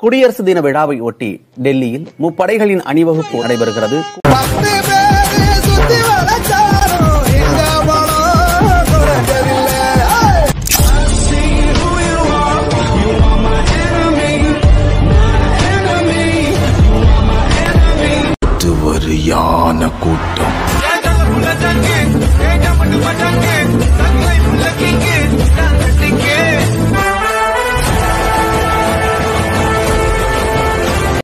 குடியரசு தின விழாவை ஒட்டி டெல்லியில் முப்படைகளின் அணிவகுப்பு நடைபெறுகிறது. கூட்டம்